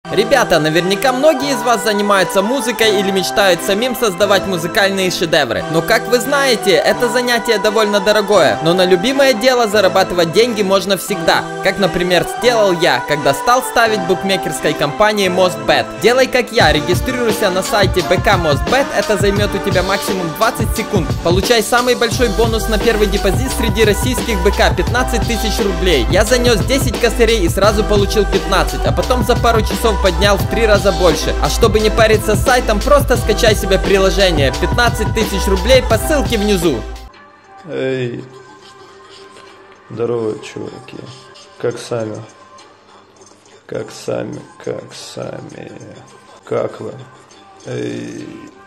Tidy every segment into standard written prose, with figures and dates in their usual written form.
Ребята, наверняка многие из вас занимаются музыкой или мечтают самим создавать музыкальные шедевры. Но как вы знаете, это занятие довольно дорогое. Но на любимое дело зарабатывать деньги можно всегда. Как, например, сделал я, когда стал ставить букмекерской компании MostBet. Делай как я, регистрируйся на сайте БК MostBet, это займет у тебя максимум 20 секунд. Получай самый большой бонус на первый депозит среди российских БК, 15 тысяч рублей. Я занес 10 косарей и сразу получил 15, а потом за пару часов поднял в 3 раза больше. А чтобы не париться с сайтом, просто скачай себе приложение. 15 тысяч рублей по ссылке внизу. Эй, здорово, чуваки. Как сами? Как сами? Как вы? Эй.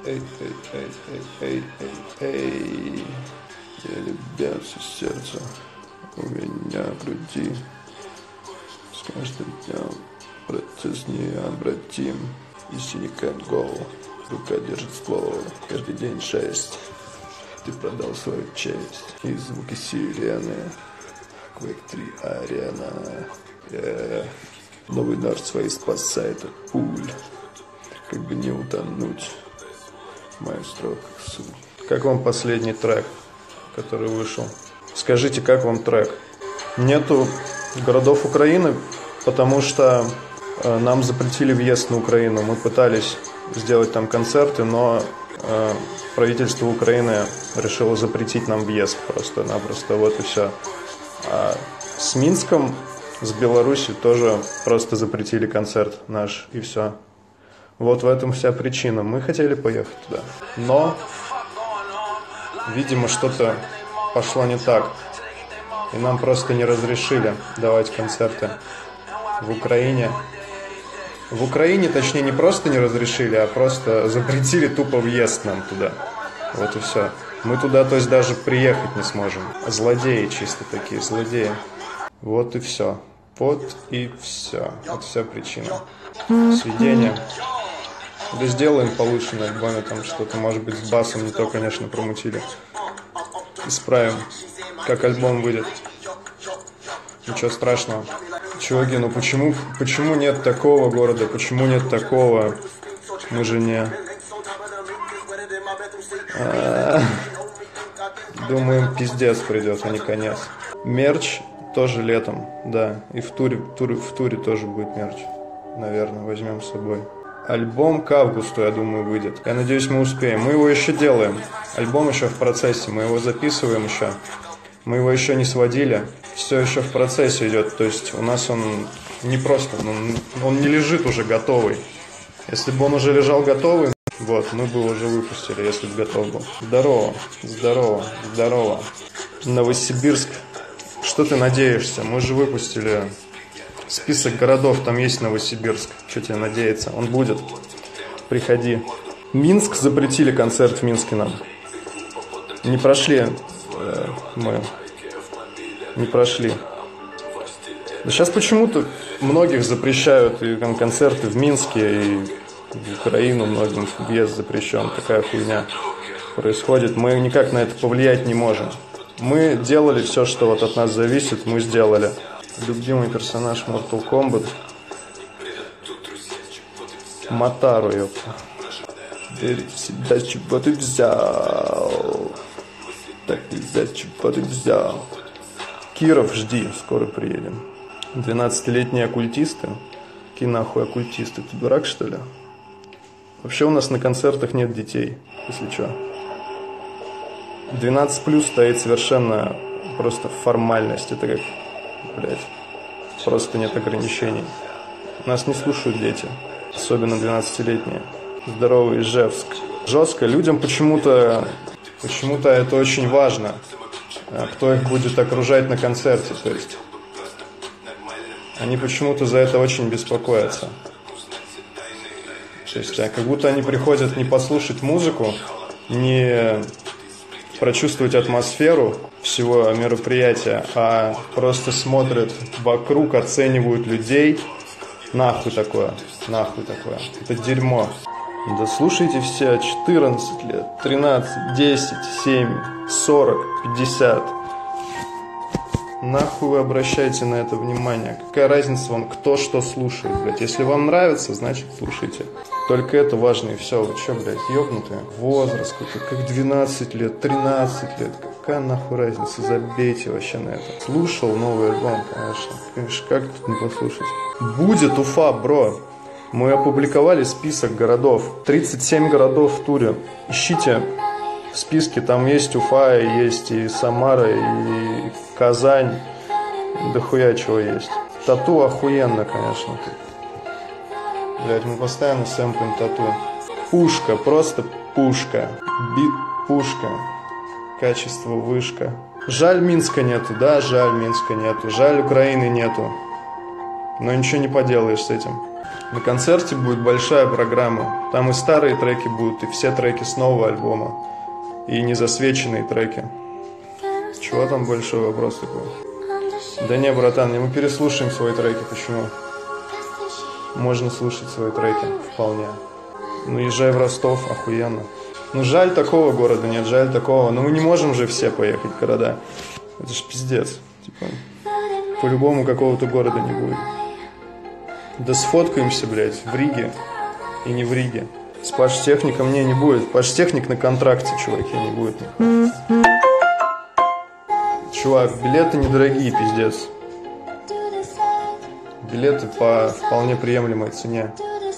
Я любя все сердце у меня в груди. С каждым днем процесс необратим. И синяка голову, рука держит ствол. Каждый день 6. Ты продал свою честь. И звуки сирены. Quake 3 арена. Новый нож свои спасает от пуль. Как бы не утонуть в моих строках суть. Как вам последний трек, который вышел? Скажите, как вам трек? Нету городов Украины, потому что нам запретили въезд на Украину. Мы пытались сделать там концерты, но правительство Украины решило запретить нам въезд просто-напросто. Вот и все. А с Минском, с Беларусью тоже просто запретили концерт наш, и все. Вот в этом вся причина. Мы хотели поехать туда, но, видимо, что-то пошло не так. И нам просто не разрешили давать концерты в Украине. В Украине, точнее, не просто не разрешили, а просто запретили тупо въезд нам туда. Вот и все. Мы туда, то есть, даже приехать не сможем. Злодеи чисто такие, злодеи. Вот и все. Вот и все. Вот вся причина. Сведение. Да сделаем получше на альбоме там что-то. Может быть, с басом не то, конечно, промутили. Исправим, как альбом выйдет. Ничего страшного. Чуваки, ну почему нет такого города? Почему нет такого? Мы же не... Думаем, пиздец придет, а не конец. Мерч тоже летом, да. И в туре тоже будет мерч. Наверное, возьмем с собой. Альбом к августу, я думаю, выйдет. Я надеюсь, мы успеем. Мы его еще делаем. Альбом еще в процессе. Мы его записываем еще. Мы его еще не сводили. Все еще в процессе идет. То есть у нас он не просто, он не лежит уже готовый. Если бы он уже лежал готовый, вот, мы бы уже выпустили, если бы готов был. Здорово. Новосибирск. Что ты надеешься? Мы же выпустили список городов, там есть Новосибирск. Что тебе надеяться? Он будет. Приходи. Минск, запретили концерт в Минске нам. Не прошли. Мы не прошли. Да сейчас почему-то многих запрещают и там концерты в Минске, и в Украину многим въезд запрещен. Такая хуйня происходит. Мы никак на это повлиять не можем. Мы делали все, что вот от нас зависит, мы сделали. Любимый персонаж Mortal Kombat. Матару, ёпта. Бери всегда, чего ты взял. Так нельзя, чего ты взял. Киров, жди, скоро приедем. 12-летние оккультисты. Какие нахуй оккультисты? Ты дурак, что ли? Вообще у нас на концертах нет детей, если что. 12+ стоит совершенно просто формальность. Это как, блядь, просто нет ограничений. Нас не слушают дети, особенно 12-летние. Здоровый Ижевск. Жестко. Людям почему-то это очень важно, кто их будет окружать на концерте. То есть они почему-то за это очень беспокоятся. То есть как будто они приходят не послушать музыку, не прочувствовать атмосферу всего мероприятия, а просто смотрят вокруг, оценивают людей. Нахуй такое. Это дерьмо. Да слушайте все, 14 лет, 13, 10, 7, 40, 50. Нахуй вы обращаете на это внимание? Какая разница вам, кто что слушает, блядь? Если вам нравится, значит слушайте. Только это важно и все. Вы что, блядь, ёбнутые? Возраст какой-то, как 12 лет, 13 лет. Какая нахуй разница? Забейте вообще на это. Слушал новый альбом, конечно. Конечно, как тут не послушать? Будет Уфа, бро. Мы опубликовали список городов. 37 городов в туре. Ищите в списке, там есть Уфа, есть и Самара, и Казань. Дохуя чего есть. Тату охуенно, конечно. Блять, мы постоянно сэмплим тату. Пушка, просто пушка. Бит пушка. Качество вышка. Жаль, Минска нету, да, жаль, Минска нету. Жаль, Украины нету. Но ничего не поделаешь с этим. На концерте будет большая программа. Там и старые треки будут, и все треки с нового альбома. И незасвеченные треки. Чего там большой вопрос такой? Да не, братан, мы переслушаем свои треки, почему? Можно слушать свои треки, вполне. Ну, езжай в Ростов, охуенно. Ну, жаль, такого города нет, жаль такого. Но мы не можем же все поехать в города. Это ж пиздец. Типа, по-любому какого-то города не будет. Да сфоткаемся, блядь, в Риге и не в Риге. С Паштехником не будет. Паштехник на контракте, чуваки, не будет. Чувак, билеты недорогие, пиздец. Билеты по вполне приемлемой цене.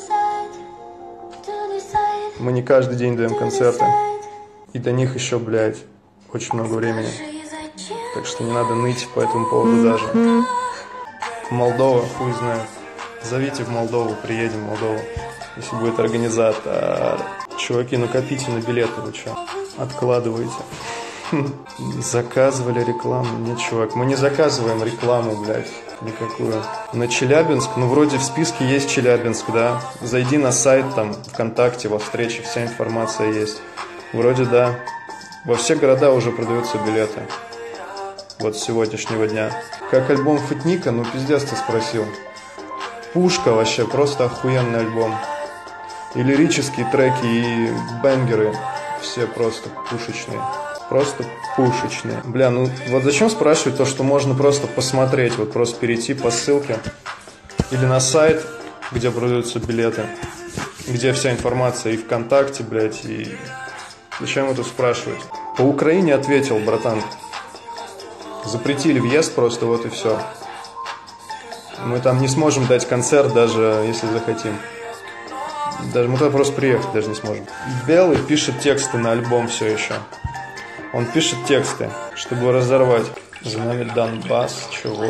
Мы не каждый день даем концерты. И до них еще, блядь, очень много времени. Так что не надо ныть по этому поводу даже. Молдова, хуй знает. Зовите в Молдову, приедем в Молдову. Если будет организатор. Чуваки, ну копите на билеты, вы что? Откладывайте. Заказывали рекламу? Нет, чувак, мы не заказываем рекламу, блядь, никакую. На Челябинск, ну вроде в списке есть Челябинск, да. Зайди на сайт, там, ВКонтакте, во встрече, вся информация есть. Вроде да. Во все города уже продаются билеты. Вот с сегодняшнего дня. Как альбом Футника, ну пиздец ты спросил. Пушка вообще, просто охуенный альбом. И лирические треки, и бенгеры. Все просто пушечные. Просто пушечные. Бля, ну вот зачем спрашивать то, что можно просто посмотреть, вот просто перейти по ссылке. Или на сайт, где продаются билеты. Где вся информация и ВКонтакте, блядь, и... Зачем это спрашивать? По Украине ответил, братан. Запретили въезд просто, вот и все. Мы там не сможем дать концерт, даже если захотим. Даже мы туда просто приехать даже не сможем. Белый пишет тексты на альбом все еще. Он пишет тексты, чтобы разорвать. За нами Донбасс, чего?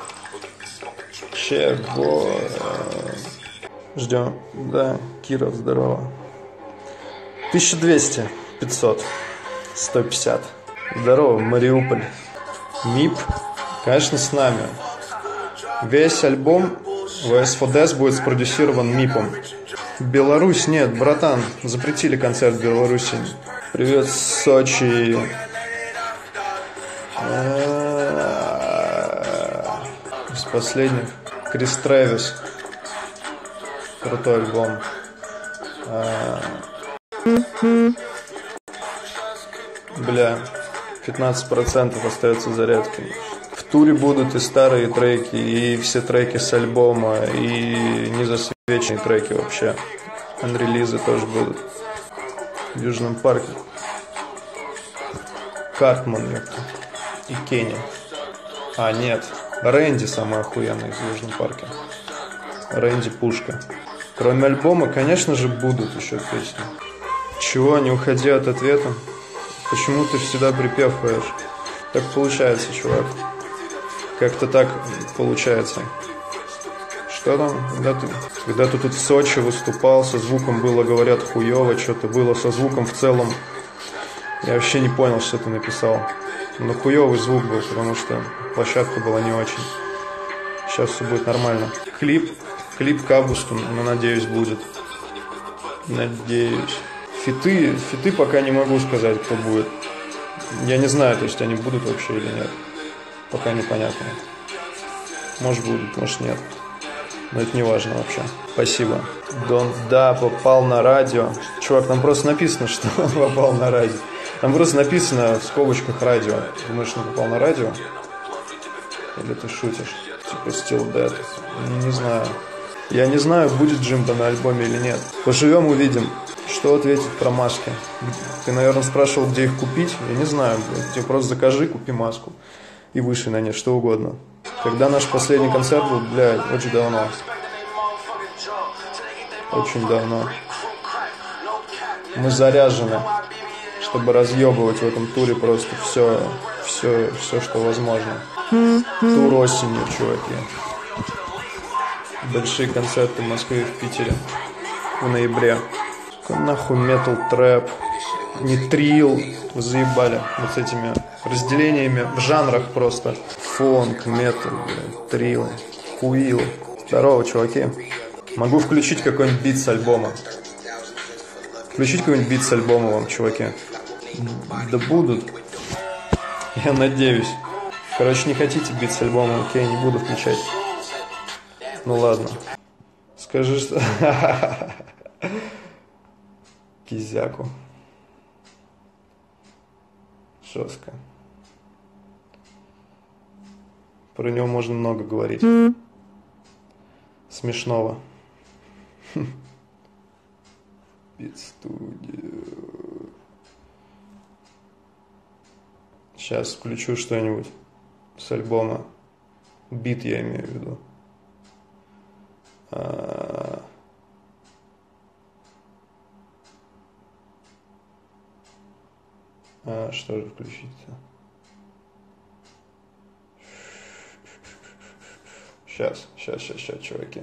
Чего? Ждем. Да, Киров, здорово. 1200, 500, 150. Здорово, Мариуполь. МИП, конечно, с нами. Весь альбом ВС ФОДЕС будет спродюсирован МИПом. Беларусь нет, братан, запретили концерт в Беларуси. Привет, Сочи. Из последних Крис Трэвис. Крутой альбом. Бля, 15% остается зарядки. В туре будут и старые треки, и все треки с альбома, и незасвеченные треки вообще. Анрелизы тоже будут. В Южном парке. Картман, ёпта. И Кенни. А, нет. Рэнди самый охуенный в Южном парке. Рэнди пушка. Кроме альбома, конечно же, будут еще песни. Чего, не уходи от ответа? Почему ты всегда припевываешь? Так получается, чувак. Как-то так получается. Что там? Когда ты тут в Сочи выступал, со звуком было, говорят, хуёво, что-то было со звуком в целом. Я вообще не понял, что ты написал. Но хуёвый звук был, потому что площадка была не очень. Сейчас все будет нормально. Клип к августу, но надеюсь, будет. Надеюсь. Фиты пока не могу сказать, кто будет. Я не знаю, то есть они будут вообще или нет. Пока непонятно. Может будут, может нет. Но это не важно вообще. Спасибо. Да, попал на радио. Чувак, там просто написано, что он попал на радио. Там просто написано в скобочках радио. Думаешь, он попал на радио? Или ты шутишь? Типа Still Dead. Не знаю. Я не знаю, будет Джимбо на альбоме или нет. Поживем, увидим. Что ответить про маски? Ты, наверное, спрашивал, где их купить? Я не знаю. Тебе просто закажи, купи маску. И вышли на нет, что угодно. Когда наш последний концерт был, блядь, очень давно. Очень давно. Мы заряжены, чтобы разъебывать в этом туре просто все, что возможно. Тур осенью, чуваки. Большие концерты в Москве и в Питере в ноябре. Нахуй метал, трэп, не трил. Вы заебали вот с этими разделениями в жанрах просто. Фонк, метал, трил, хуил. Здорово, чуваки. Могу включить какой-нибудь бит с альбома. Включить какой-нибудь бит с альбома вам, чуваки. Да будут. Я надеюсь. Короче, не хотите бит с альбома, окей, не буду включать. Ну ладно. Скажи, что... Кизяку. Жестко. Про него можно много говорить. Смешного. Бит-студию. Сейчас включу что-нибудь с альбома. Бит я имею в виду. Что же включить-то? Сейчас, чуваки.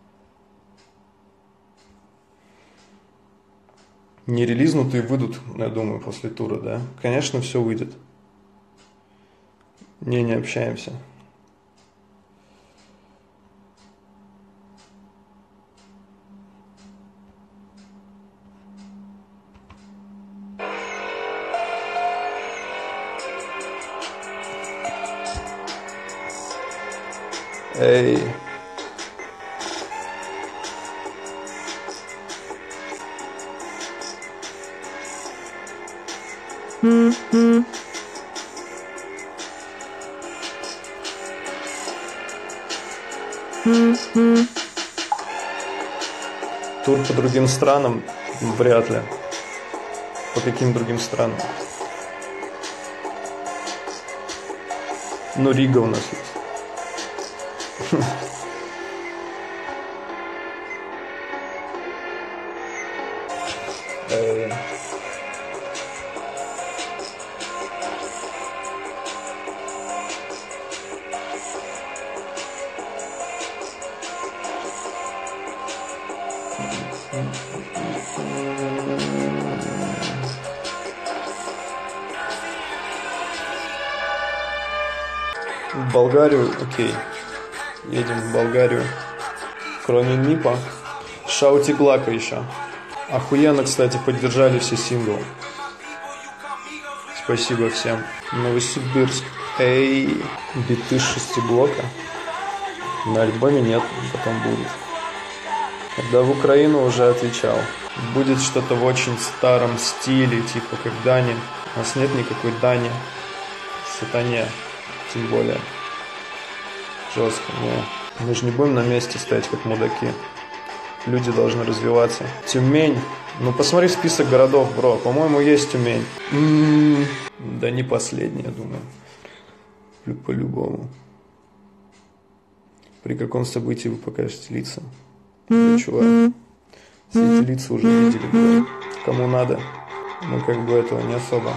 Не релизнутые выйдут, я думаю, после тура, да? Конечно, все выйдет. Не общаемся. Эй. Тур по другим странам? Вряд ли. По каким другим странам? Ну, Рига у нас есть. В Болгарию, окей. Едем в Болгарию. Кроме МИПа. Шаути Глака еще. Охуенно, кстати, поддержали все синглы. Спасибо всем. Новосибирск. Эй. Биты шестиблока. На альбоме нет, потом будут. Когда в Украину уже отвечал. Будет что-то в очень старом стиле, типа как Дани. У нас нет никакой Дани. Сатане. Тем более. Жестко, не. Мы же не будем на месте стоять, как мудаки. Люди должны развиваться. Тюмень. Ну, посмотри список городов, бро. По-моему, есть Тюмень. Да не последний, я думаю. По-любому. При каком событии вы покажете лица? Для чего? Все эти лица уже видели, бро. Кому надо. Мы как бы этого не особо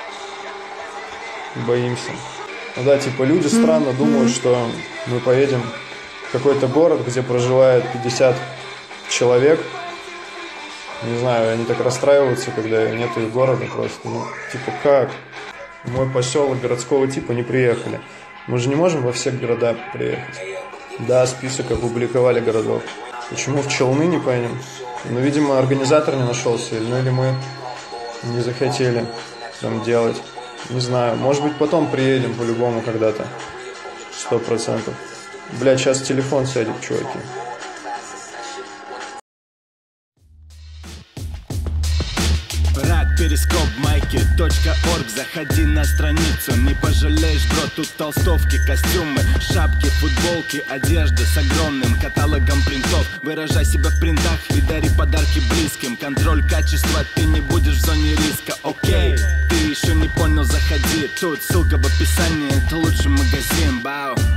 боимся. Ну да, типа люди странно думают, что мы поедем в какой-то город, где проживает 50 человек. Не знаю, они так расстраиваются, когда нет их города просто. Ну, типа как? В мой поселок городского типа не приехали. Мы же не можем во все города приехать. Да, список опубликовали городов. Почему в Челны, не поймем. Ну, видимо, организатор не нашелся. Ну, или мы не захотели там делать. Не знаю, может быть, потом приедем по-любому когда-то. 100%. Блядь, сейчас телефон сядет, чуваки. Брат перископ майки.орг. Заходи на страницу, не пожалеешь, бро. Тут толстовки, костюмы, шапки, футболки, одежда с огромным каталогом принтов. Выражай себя в принтах и дари подарки близким. Контроль качества, ты не будешь в зоне риска. Окей, ты еще не понял, заходи. Тут ссылка в описании, это лучший магазин. Бау.